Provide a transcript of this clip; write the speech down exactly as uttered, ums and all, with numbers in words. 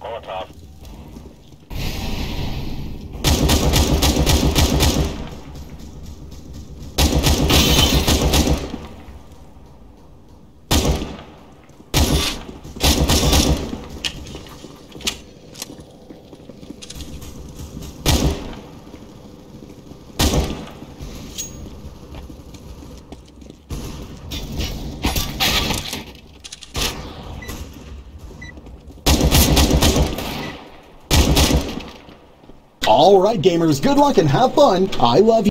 Molotov. Alright gamers, good luck and have fun. I love you.